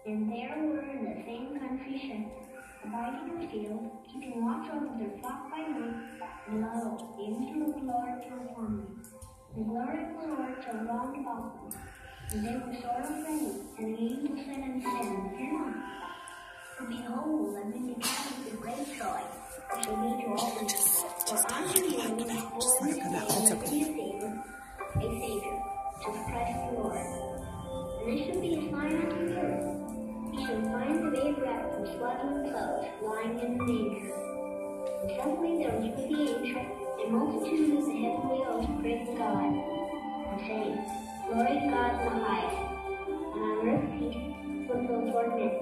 And there were in the same country shepherds, abiding in the field, keeping watch over their flock by night. And lo, the angel of the Lord came upon them. The glory of the Lord shone round about them. And they were sore afraid. And the angel said unto them, Fear not. For behold, I bring you tidings of great joy, which shall be to all people. For unto you is born this day a Savior, which is Christ the Lord. And this shall be a sign unto you. Ye shall find the babe wrapped in swaddling clothes, lying in the manger. And suddenly there was with the angel a multitude of the heavenly host praising God, and saying, Glory to God in the highest, and on earth peace, goodwill toward men.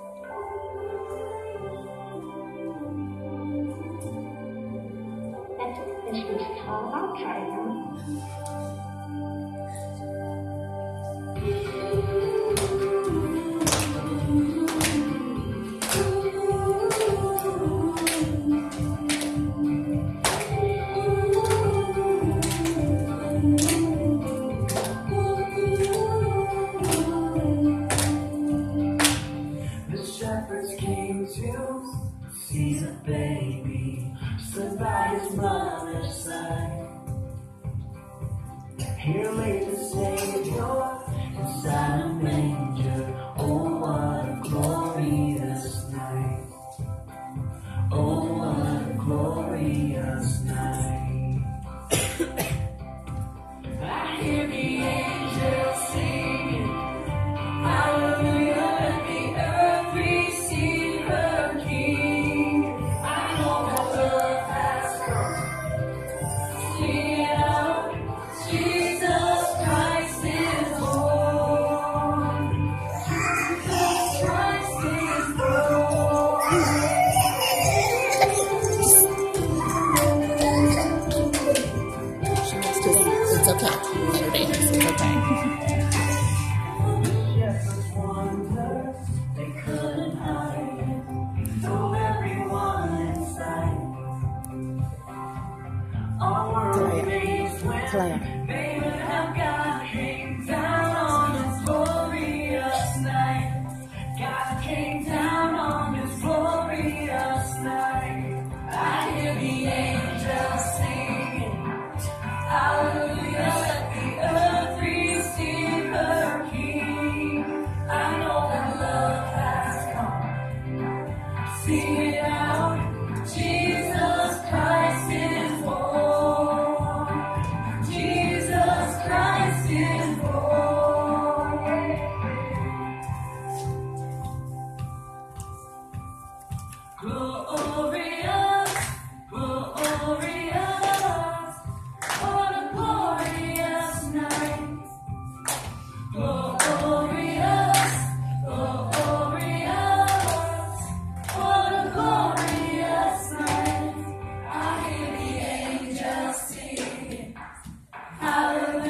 That's what Christmas is all about, Charlie. See the baby stood by his mother's side. Here lay the Savior inside a manger. Oh, what a glorious night. Oh, what a glorious night. I hear the angels singing, hallelujah, let the earth receive her King. I know that love has come. Sing it out, Jesus Christ is born. Jesus Christ is born. It's okay. Saturday, it's okay. Shepherds wondered, they couldn't hide it, though everyone inside. All were amazed when they would have God came down on His glorious night. God came down on His glorious night. I hear the angels singing, hallelujah, let the earth receive her King. I know that love has come. Sing it out, Jesus Christ is born. Jesus Christ is born. Glorious, glorious, what a glorious night. Glorious, glorious, what a glorious night. I hear the angels singing, hallelujah.